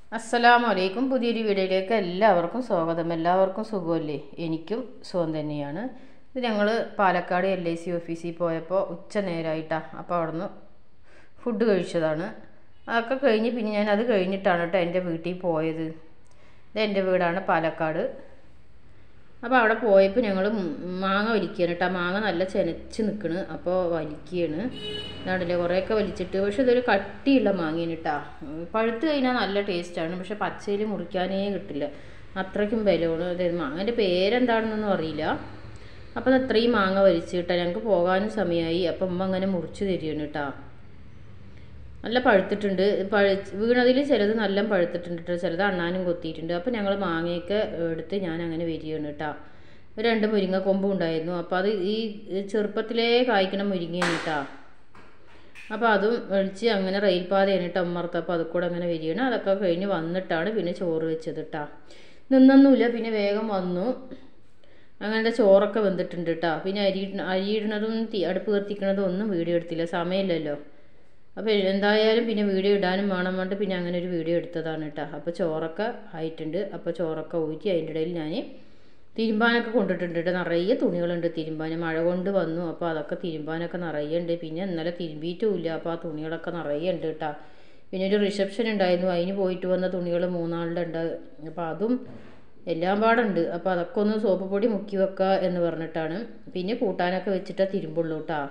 അസ്സലാമലൈക്കും. പുതിയൊരു വീഡിയോയിലേക്ക് എല്ലാവർക്കും സ്വാഗതം. എല്ലാവർക്കും സുഖമല്ലേ? എനിക്കും സുഖം തന്നെയാണ്. ഇത് ഞങ്ങൾ പാലക്കാട് LIC ഓഫീസിൽ പോയപ്പോൾ ഉച്ച നേരമായിട്ടാണ്. അപ്പോൾ അവിടുന്ന് ഫുഡ് കഴിച്ചതാണ്. അതൊക്കെ കഴിഞ്ഞ് പിന്നെ ഞാൻ അത് കഴിഞ്ഞിട്ടാണ് കേട്ടോ എൻ്റെ വീട്ടിൽ പോയത്. ഇത് എൻ്റെ വീടാണ് പാലക്കാട്. അപ്പോൾ അവിടെ പോയപ്പോൾ ഞങ്ങൾ മാങ്ങ വലിക്കുകയാണ് കേട്ടോ. മാങ്ങ നല്ല ചെനച്ച് നിൽക്കണ്. അപ്പോൾ വലിക്കുകയാണ്. ഇതാണല്ലേ കുറേയൊക്കെ വലിച്ചിട്ട്. പക്ഷെ ഇതൊരു കട്ടിയുള്ള മാങ്ങയാണ് കേട്ടോ. പഴുത്ത് കഴിഞ്ഞാൽ നല്ല ടേസ്റ്റാണ്. പക്ഷെ പച്ചയിൽ മുറിക്കാനേ കിട്ടില്ല. അത്രയ്ക്കും ബലമാണ്. അതായത് മാങ്ങേൻ്റെ പേരെന്താണെന്നൊന്നും അറിയില്ല. അപ്പോൾ അത് അത്രയും മാങ്ങ വലിച്ച് കേട്ടോ. ഞങ്ങൾക്ക് പോകാനും സമയമായി. അപ്പം ഉമ്മ അങ്ങനെ മുറിച്ച് തരികയാണ് കേട്ടോ. നല്ല പഴുത്തിട്ടുണ്ട്. വീണതിൽ ചിലത് നല്ല പഴുത്തിട്ടുണ്ട് കേട്ടോ. ചിലത് അണ്ണാനും കൊത്തിയിട്ടുണ്ട്. അപ്പോൾ ഞങ്ങൾ മാങ്ങയൊക്കെ എടുത്ത് ഞാൻ അങ്ങനെ വരികയാണ് കേട്ടോ. 2 മുരിങ്ങ കൊമ്പും ഉണ്ടായിരുന്നു. അപ്പോൾ അത് ഈ ചെറുപ്പത്തിലേ കായ്ക്കണ മുരിങ്ങയാണ് കേട്ടോ. അപ്പോൾ അതും വലിച്ച് അങ്ങനെ റെയിൽപാതയാണ് കേട്ടോ ഉമ്മർത്ത്. അപ്പോൾ അത് കൂടെ അങ്ങനെ വരികയാണ്. അതൊക്കെ കഴിഞ്ഞ് വന്നിട്ടാണ് പിന്നെ ചോറ് വെച്ചത് കേട്ടോ. നിന്നൊന്നുമില്ല. പിന്നെ വേഗം വന്നു. അങ്ങനത്തെ ചോറൊക്കെ വെന്തിട്ടുണ്ട് കേട്ടോ. പിന്നെ അരിയിടുന്നതും അടുപ്പ് കത്തിക്കണതും ഒന്നും വീഡിയോ എടുത്തില്ല, സമയമില്ലല്ലോ. അപ്പോൾ എന്തായാലും പിന്നെ വീഡിയോ ഇടാനും വേണം വേണ്ട പിന്നെ അങ്ങനെ ഒരു വീഡിയോ എടുത്തതാണ് കേട്ടോ. അപ്പോൾ ചോറൊക്കെ ആയിട്ടുണ്ട്. അപ്പോൾ ചോറൊക്കെ ഊറ്റി അതിൻ്റെ ഇടയിൽ ഞാൻ തിരുമ്പാനൊക്കെ കൊണ്ടിട്ടുണ്ട് കേട്ടോ. നിറയെ തുണികളുണ്ട് തിരുമ്പാൻ. മഴ കൊണ്ട് വന്നു. അപ്പോൾ അതൊക്കെ തിരുമ്പാനൊക്കെ നിറയെ ഉണ്ട്. പിന്നെ ഇന്നലെ തിരുമ്പിയിട്ടുമില്ല. അപ്പോൾ ആ തുണികളൊക്കെ നിറയെ ഉണ്ട് കേട്ടോ. പിന്നെ ഒരു റിസപ്ഷൻ ഉണ്ടായിരുന്നു, അതിന് പോയിട്ട് വന്ന തുണികൾ 3 ആളുടെ ഉണ്ട്. അപ്പോൾ അതും എല്ലാം പാടുണ്ട്. അപ്പോൾ അതൊക്കെ ഒന്ന് സോപ്പ് പൊടി മുക്കി വെക്കുക എന്ന് പറഞ്ഞിട്ടാണ്. പിന്നെ കൂട്ടാനൊക്കെ വെച്ചിട്ടാണ് തിരുമ്പുള്ളൂ കേട്ടോ.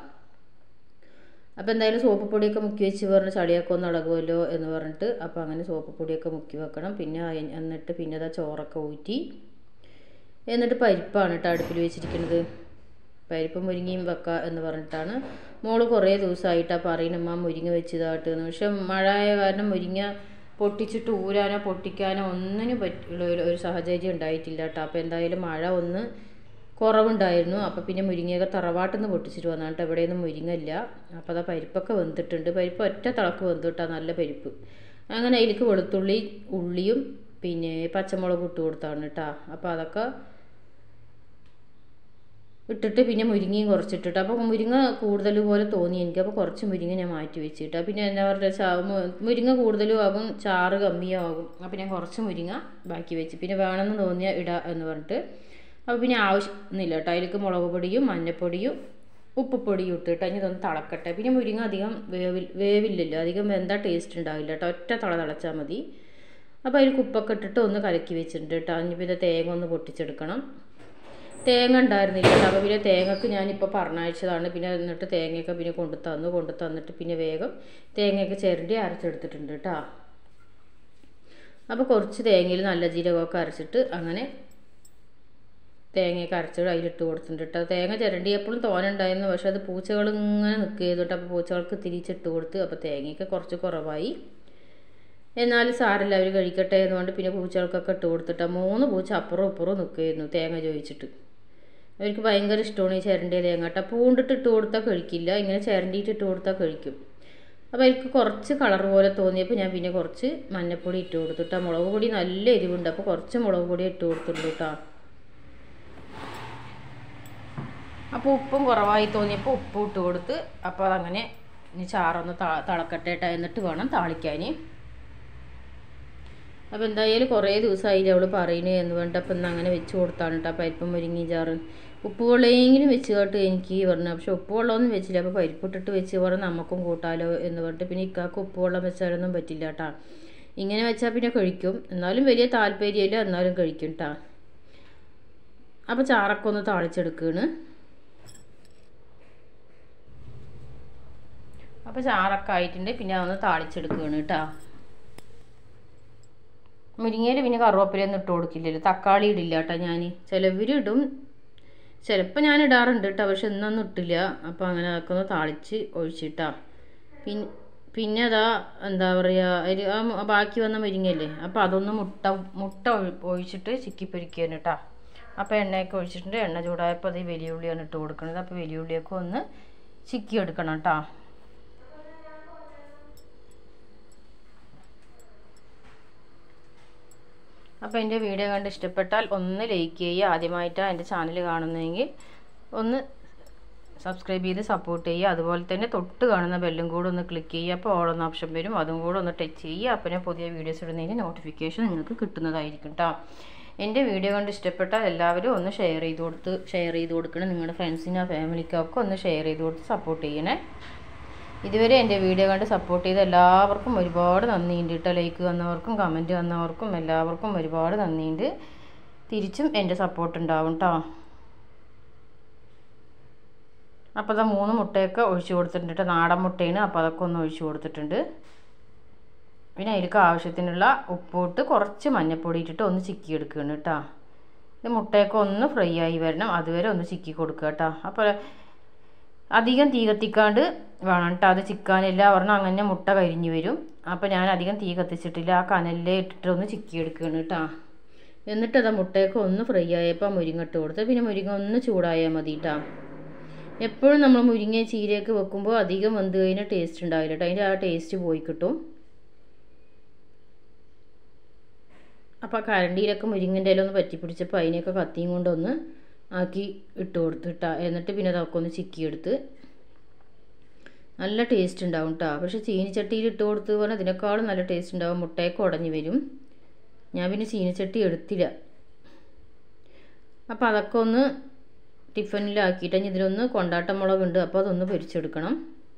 അപ്പോൾ എന്തായാലും സോപ്പ് പൊടിയൊക്കെ മുക്കി വെച്ച് പറഞ്ഞ് ചളിയൊക്കെ ഒന്ന് ഇളകുമല്ലോ എന്ന് പറഞ്ഞിട്ട് അപ്പോൾ അങ്ങനെ സോപ്പ് പൊടിയൊക്കെ മുക്കി വെക്കണം. പിന്നെ എന്നിട്ട് പിന്നെ അതാ ചോറൊക്കെ ഊറ്റി എന്നിട്ട് പരിപ്പാണ് കേട്ടോ അടുപ്പിൽ വെച്ചിരിക്കുന്നത്. പരിപ്പ് മുരിങ്ങയും വെക്കുക എന്ന് പറഞ്ഞിട്ടാണ്. മോള് കുറേ ദിവസമായിട്ടാണ് പറയുന്നമ്മ മുരിങ്ങ വെച്ചതായിട്ട്. പക്ഷെ മഴ ആയ കാരണം മുരിങ്ങ പൊട്ടിച്ചിട്ട് ഊരാനോ പൊട്ടിക്കാനോ ഒന്നിനും പറ്റുള്ള ഒരു സാഹചര്യം ഉണ്ടായിട്ടില്ല കേട്ടോ. അപ്പോൾ എന്തായാലും മഴ ഒന്ന് കുറവുണ്ടായിരുന്നു. അപ്പോൾ പിന്നെ മുരിങ്ങയൊക്കെ തറവാട്ടിൽ നിന്ന് പൊട്ടിച്ചിട്ട് വന്നാണ് കേട്ടോ. എവിടെയൊന്നും മുരിങ്ങ ഇല്ല. അപ്പോൾ അതാ പരിപ്പൊക്കെ വെന്തിട്ടുണ്ട്. പരിപ്പ് ഒറ്റ തിളക്ക് വെന്ത് കിട്ടാൻ നല്ല പരിപ്പ്. അങ്ങനെ അതിലേക്ക് വെളുത്തുള്ളി ഉള്ളിയും പിന്നെ പച്ചമുളക് ഇട്ട് കൊടുത്താണ് കേട്ടോ. അപ്പോൾ അതൊക്കെ ഇട്ടിട്ട് പിന്നെ മുരിങ്ങയും കുറച്ചിട്ടിട്ട്. അപ്പോൾ മുരിങ്ങ കൂടുതൽ പോലെ തോന്നി എനിക്ക്. അപ്പോൾ കുറച്ച് മുരിങ്ങ ഞാൻ മാറ്റി വെച്ചിട്ട് പിന്നെ എന്താ പറയുക മുരിങ്ങ കൂടുതലും ആകും, ചാറ് കമ്മിയും ആകും. അപ്പോൾ ഞാൻ കുറച്ച് മുരിങ്ങ ബാക്കി വെച്ച് പിന്നെ വേണമെന്ന് തോന്നിയാൽ ഇടാം എന്ന് പറഞ്ഞിട്ട്. അപ്പോൾ പിന്നെ ആവശ്യമൊന്നുമില്ല കേട്ടോ. അതിലേക്ക് മുളക് പൊടിയും മഞ്ഞൾപ്പൊടിയും ഉപ്പുപൊടിയും ഇട്ടിട്ട് അതിന് ഇതൊന്ന് തിളക്കട്ടെ. പിന്നെ മുരിങ്ങ അധികം വേവില്ലല്ലോ, അധികം വെന്താ ടേസ്റ്റ് ഉണ്ടാവില്ല കേട്ടോ. ഒറ്റ തിളച്ചാൽ മതി. അപ്പോൾ അതിൽ ഉപ്പൊക്കെ ഇട്ടിട്ട് ഒന്ന് കലക്കി വെച്ചിട്ടുണ്ട് കേട്ടോ. ഇനിയിപ്പോൾ ഇത് തേങ്ങ ഒന്ന് പൊട്ടിച്ചെടുക്കണം. തേങ്ങ ഉണ്ടായിരുന്നില്ല കേട്ടോ. അപ്പോൾ പിന്നെ തേങ്ങക്ക് ഞാനിപ്പോൾ പറഞ്ഞയച്ചതാണ്. പിന്നെ എന്നിട്ട് തേങ്ങയൊക്കെ പിന്നെ കൊണ്ടു തന്നിട്ട് പിന്നെ വേഗം തേങ്ങയൊക്കെ ചിരണ്ടി അരച്ചെടുത്തിട്ടുണ്ട് കേട്ടോ. അപ്പോൾ കുറച്ച് തേങ്ങയിൽ നല്ല ജീരകമൊക്കെ അരച്ചിട്ട് അങ്ങനെ തേങ്ങയൊക്കെ അരച്ചിട്ട് അതിലിട്ട് കൊടുത്തിട്ടുണ്ട് കേട്ടോ. തേങ്ങ ചിരണ്ടി എപ്പോഴും തോനുണ്ടായിരുന്നു. പക്ഷെ അത് പൂച്ചകൾ ഇങ്ങനെ നിൽക്കുകയായിരുന്നു കേട്ടോ. അപ്പോൾ പൂച്ചകൾക്ക് തിരിച്ചിട്ട് കൊടുത്ത്. അപ്പോൾ തേങ്ങയൊക്കെ കുറച്ച് കുറവായി. എന്നാലും സാരമില്ല, അവർ കഴിക്കട്ടെ എന്നുകൊണ്ട് പിന്നെ പൂച്ചകൾക്കൊക്കെ ഇട്ട് കൊടുത്തിട്ടാണ്. 3 പൂച്ച അപ്പുറവും ഇപ്പുറവും നിൽക്കുകയായിരുന്നു തേങ്ങ ചോദിച്ചിട്ട്. അവർക്ക് ഭയങ്കര ഇഷ്ടമാണ് ഈ ചിരണ്ടിയ തേങ്ങ കേട്ടോ. പൂണ്ടിട്ട് ഇട്ട് കൊടുത്താൽ കഴിക്കില്ല, ഇങ്ങനെ ചിരണ്ടിയിട്ട് ഇട്ട് കൊടുത്താൽ കഴിക്കും. അപ്പോൾ എനിക്ക് കുറച്ച് കളർ പോലെ തോന്നിയപ്പോൾ ഞാൻ പിന്നെ കുറച്ച് മഞ്ഞൾപ്പൊടി ഇട്ട് കൊടുത്തിട്ടാണ്. മുളക് പൊടി നല്ല എരിവുണ്ട്. അപ്പോൾ കുറച്ച് മുളക് പൊടി ഇട്ട് കൊടുത്തിട്ടുള്ളൂ കേട്ടോ. അപ്പോൾ ഉപ്പും കുറവായി തോന്നിയപ്പോൾ ഉപ്പ് ഇട്ട് കൊടുത്ത്. അപ്പോൾ അതങ്ങനെ ഇനി ചാറൊന്ന് തിളക്കട്ടെ കേട്ടോ. എന്നിട്ട് വേണം താളിക്കാൻ. അപ്പോൾ എന്തായാലും കുറേ ദിവസമായില്ല അവൾ പറയുന്നത് എന്ന് വേണ്ട. അപ്പം ഇന്ന് അങ്ങനെ വെച്ച് കൊടുത്താണ് കേട്ടോ പരിപ്പും മുരിങ്ങി ചാറ്. ഉപ്പ് വെള്ളമെങ്കിലും വെച്ച് കേട്ട് എനിക്ക് പറഞ്ഞു. പക്ഷെ ഉപ്പ് വെള്ളമൊന്നും വെച്ചില്ല. അപ്പോൾ പരിപ്പിട്ടിട്ട് വെച്ച് പറഞ്ഞ് നമുക്കും കൂട്ടാലോ എന്ന് പറഞ്ഞിട്ട് പിന്നെ ഇക്കാക്ക് ഉപ്പ് വെള്ളം വെച്ചാലൊന്നും പറ്റില്ല കേട്ടോ. ഇങ്ങനെ വെച്ചാൽ പിന്നെ കഴിക്കും. എന്നാലും വലിയ താല്പര്യമില്ല, എന്നാലും കഴിക്കും കേട്ടോ. അപ്പോൾ ചാറൊക്കെ ഒന്ന് താളിച്ചെടുക്കുകയാണ്. അപ്പോൾ ചാറൊക്കെ ആയിട്ടുണ്ട്. പിന്നെ അതൊന്ന് താളിച്ചെടുക്കുകയാണ് കേട്ടോ. മുരിങ്ങയിൽ പിന്നെ കറുവേപ്പിലയൊന്നും ഇട്ട് കൊടുക്കില്ലല്ലോ. തക്കാളി ഇടില്ല കേട്ടോ ഞാൻ. ചിലവരിടും, ചിലപ്പോൾ ഞാൻ ഇടാറുണ്ട് കേട്ടോ. പക്ഷെ ഇന്നൊന്നും ഇട്ടില്ല. അപ്പോൾ അങ്ങനെ അതൊക്കെ ഒന്ന് താളിച്ച് ഒഴിച്ചിട്ടാ. പിന്നെ അതാ എന്താ പറയുക ബാക്കി വന്ന മുരിങ്ങയല്ലേ. അപ്പോൾ അതൊന്ന് മുട്ട ഒഴിച്ചിട്ട് ചിക്കി പൊരിക്കുകയാണ് കേട്ടോ. അപ്പോൾ എണ്ണയൊക്കെ ഒഴിച്ചിട്ടുണ്ട്. എണ്ണ ചൂടായപ്പോൾ അത് വലിയ ഉള്ളിയാണ് ഇട്ട് കൊടുക്കുന്നത്. അപ്പോൾ വലിയ ഉള്ളിയൊക്കെ ഒന്ന് ചിക്കി എടുക്കണം കേട്ടോ. അപ്പോൾ എൻ്റെ വീഡിയോ കണ്ട് ഇഷ്ടപ്പെട്ടാൽ ഒന്ന് ലൈക്ക് ചെയ്യുക. ആദ്യമായിട്ടാണ് എൻ്റെ ചാനൽ കാണുന്നതെങ്കിൽ ഒന്ന് സബ്സ്ക്രൈബ് ചെയ്ത് സപ്പോർട്ട് ചെയ്യുക. അതുപോലെ തന്നെ തൊട്ട് കാണുന്ന ബെല്ലും കൂടെ ഒന്ന് ക്ലിക്ക് ചെയ്യുക. അപ്പോൾ ഓൾ എന്ന ഓപ്ഷൻ വരും, അതും കൂടെ ഒന്ന് ടച്ച് ചെയ്യുക. അപ്പോൾ ഞാൻ പുതിയ വീഡിയോസ് ഇടുന്നതിന് നോട്ടിഫിക്കേഷൻ നിങ്ങൾക്ക് കിട്ടുന്നതായിരിക്കും കേട്ടോ. എൻ്റെ വീഡിയോ കണ്ട് ഇഷ്ടപ്പെട്ടാൽ എല്ലാവരും ഒന്ന് ഷെയർ ചെയ്ത് കൊടുക്കണം. നിങ്ങളുടെ ഫ്രണ്ട്സിനോ ഫാമിലിക്കോ ഒക്കെ ഒന്ന് ഷെയർ ചെയ്ത് കൊടുത്ത് സപ്പോർട്ട് ചെയ്യണേ. ഇതുവരെ എൻ്റെ വീഡിയോ കണ്ട് സപ്പോർട്ട് ചെയ്ത എല്ലാവർക്കും ഒരുപാട് നന്ദിയുണ്ട് കേട്ടോ. ലൈക്ക് വന്നവർക്കും കമൻറ്റ് വന്നവർക്കും എല്ലാവർക്കും ഒരുപാട് നന്ദിയുണ്ട്. തിരിച്ചും എൻ്റെ സപ്പോർട്ട് ഉണ്ടാവും കേട്ടോ. അപ്പോൾ അത് 3 മുട്ടയൊക്കെ ഒഴിച്ച് കൊടുത്തിട്ടുണ്ട് കേട്ടോ. നാടൻ മുട്ടയാണ്, അപ്പോൾ അതൊക്കെ ഒന്ന് ഒഴിച്ച് കൊടുത്തിട്ടുണ്ട്. പിന്നെ അതിലേക്ക് ആവശ്യത്തിനുള്ള ഉപ്പിട്ട് കുറച്ച് മഞ്ഞൾപ്പൊടി ഇട്ടിട്ട് ഒന്ന് ചിക്കി എടുക്കുകയാണ് കേട്ടോ. ഇത് മുട്ടയൊക്കെ ഒന്ന് ഫ്രൈ ആയി വരണം, അതുവരെ ഒന്ന് ചിക്കി കൊടുക്കുക കേട്ടോ. അപ്പോൾ അധികം തീ കത്തിക്കാണ്ട് വേണം കേട്ടോ അത് ചിക്കാനില്ല, പറഞ്ഞാൽ അങ്ങനെ മുട്ട കരിഞ്ഞു വരും. അപ്പോൾ ഞാൻ അധികം തീ കത്തിച്ചിട്ടില്ല, ആ കനലിൽ ഇട്ടിട്ട് ഒന്ന് ചിക്കി എടുക്കുകയാണ് കേട്ടോ. എന്നിട്ട് അത് മുട്ടയൊക്കെ ഒന്ന് ഫ്രൈ ആയപ്പോൾ മുരിങ്ങ ഇട്ട് കൊടുത്ത്, പിന്നെ മുരിങ്ങ ഒന്ന് ചൂടായാൽ മതി കേട്ടോ. എപ്പോഴും നമ്മൾ മുരിങ്ങ ചീരയൊക്കെ വെക്കുമ്പോൾ അധികം വെന്ത് കഴിഞ്ഞാൽ ടേസ്റ്റ് ഉണ്ടാവില്ല കേട്ടോ, അതിൻ്റെ ആ ടേസ്റ്റ് പോയി കിട്ടും. അപ്പോൾ കരണ്ടിയിലൊക്കെ മുരിങ്ങൻ്റെ ഇല ഒന്ന് പറ്റി പിടിച്ചപ്പോൾ അതിനെയൊക്കെ കത്തിയും കൊണ്ടൊന്ന് ആക്കി ഇട്ട് കൊടുത്തിട്ടാ. എന്നിട്ട് പിന്നെ അതൊക്കെ ഒന്ന് ചിക്കിയെടുത്ത് നല്ല ടേസ്റ്റ് ഉണ്ടാവും കേട്ടോ. പക്ഷേ ചീനിച്ചട്ടിയിൽ ഇട്ട് കൊടുത്ത് പറഞ്ഞാൽ ഇതിനേക്കാളും നല്ല ടേസ്റ്റ് ഉണ്ടാവും, മുട്ടയൊക്കെ ഉടഞ്ഞ് വരും. ഞാൻ പിന്നെ ചീനിച്ചട്ടി എടുത്തില്ല. അപ്പോൾ അതൊക്കെ ഒന്ന് ടിഫനിലാക്കിയിട്ട് ഇതിലൊന്ന് കൊണ്ടാട്ട മുളകുണ്ട്, അപ്പോൾ അതൊന്ന് പൊരിച്ചെടുക്കണം.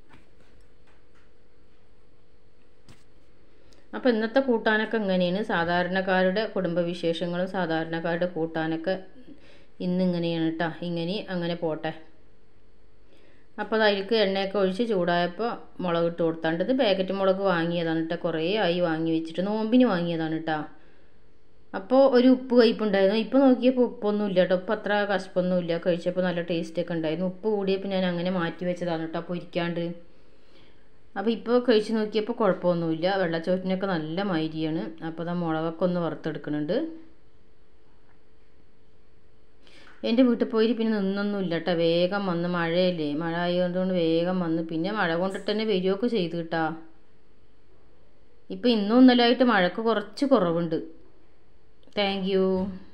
അപ്പോൾ ഇന്നത്തെ കൂട്ടാനൊക്കെ ഇങ്ങനെയാണ്. സാധാരണക്കാരുടെ കുടുംബവിശേഷങ്ങളും സാധാരണക്കാരുടെ കൂട്ടാനൊക്കെ ഇന്നിങ്ങനെയാണ് കേട്ടോ. അങ്ങനെ പോട്ടെ. അപ്പോൾ അതിലേക്ക് എണ്ണയൊക്കെ ഒഴിച്ച് ചൂടായപ്പോൾ മുളക് ഇട്ട് കൊടുത്താണ്ട്. ഇത് പാക്കറ്റ് മുളക് വാങ്ങിയതാണ് കേട്ടോ, കുറേ ആയി വാങ്ങി വെച്ചിട്ട്, നോമ്പിന് വാങ്ങിയതാണ് കേട്ടോ. അപ്പോൾ ഒരു ഉപ്പ് കയ്പുണ്ടായിരുന്നു. ഇപ്പോൾ നോക്കിയപ്പോൾ ഉപ്പൊന്നും ഇല്ല കേട്ടോ, ഉപ്പ് അത്ര കശപ്പൊന്നുമില്ല. കഴിച്ചപ്പോൾ നല്ല ടേസ്റ്റൊക്കെ ഉണ്ടായിരുന്നു. ഉപ്പ് കൂടിയപ്പോൾ ഞാൻ അങ്ങനെ മാറ്റി വെച്ചതാണ് കേട്ടോ പൊരിക്കാണ്ട്. അപ്പോൾ ഇപ്പോൾ കഴിച്ച് നോക്കിയപ്പോൾ കുഴപ്പമൊന്നുമില്ല. വെള്ളച്ചോറ്റിനൊക്കെ നല്ല മൈരിയാണ്. അപ്പോൾ അത് മുളകൊക്കെ ഒന്ന് വറുത്തെടുക്കുന്നുണ്ട്. എൻ്റെ വീട്ടിൽ പോയി പിന്നെ നിന്നൊന്നുമില്ല കേട്ടോ, വേഗം വന്ന്, മഴയല്ലേ, മഴ ആയതുകൊണ്ട് വേഗം വന്ന്, പിന്നെ മഴ കൊണ്ടിട്ട് തന്നെ വരികയൊക്കെ ചെയ്തു കേട്ടോ. ഇപ്പോൾ ഇന്നും ഇന്നലെയായിട്ട് മഴക്ക് കുറച്ച് കുറവുണ്ട്. Thank U.